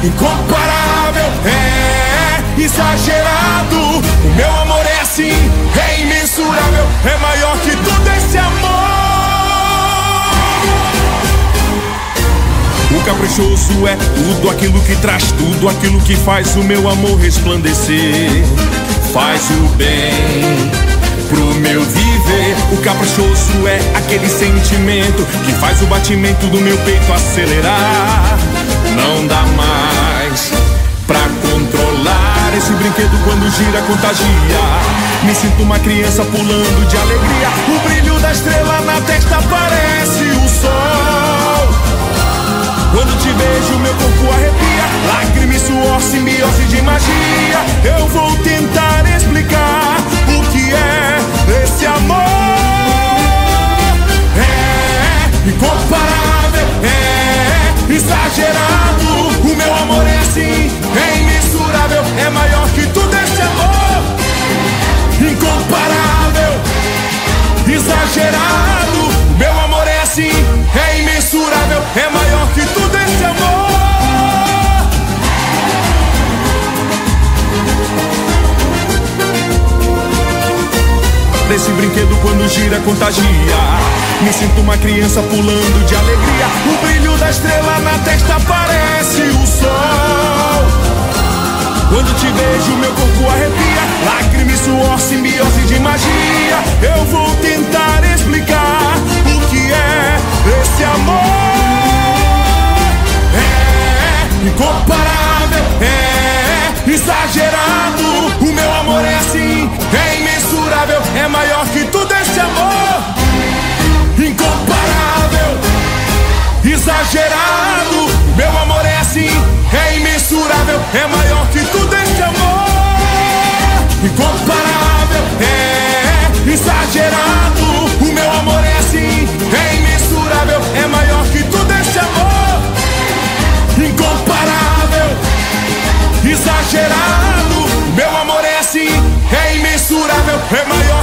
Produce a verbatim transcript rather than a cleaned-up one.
incomparável, é exagerado. O meu amor é assim, é imensurável, é maior que tudo esse amor. O caprichoso é tudo aquilo que traz, tudo aquilo que faz o meu amor resplandecer. Faz o bem pro meu viver. O caprichoso é aquele sentimento que faz o batimento do meu peito acelerar. Não dá mais pra controlar esse brinquedo, quando gira contagia. Me sinto uma criança pulando de alegria. O brilho da estrela na testa parece o sol. Quando te vejo meu corpo arrepia, lágrima e suor, simbiose de magia. Eu vou tentar explicar o que é esse amor. É incomparável, é exagerado. O meu amor é assim, é imensurável, é maior que tudo esse amor. Incomparável, exagerado. O meu amor é assim, é imensurável, é maior que tudo esse amor. Desse brinquedo quando gira contagia. Me sinto uma criança pulando de alegria. O brilho da estrela na testa parece o sol. Quando te vejo meu corpo arrepia, lágrima e suor, simbiose de magia. Eu vou tentar explicar o que é esse amor. É incomparável, é exagerado. O meu amor é assim, é imensurável, é maior que tudo esse amor. Incomparável, exagerado. Meu amor é assim, é imensurável, é maior que tudo esse amor. Incomparável, é exagerado. O meu amor é assim, é imensurável, é maior que tudo esse amor. Incomparável, exagerado. Meu amor é assim, é imensurável, é maior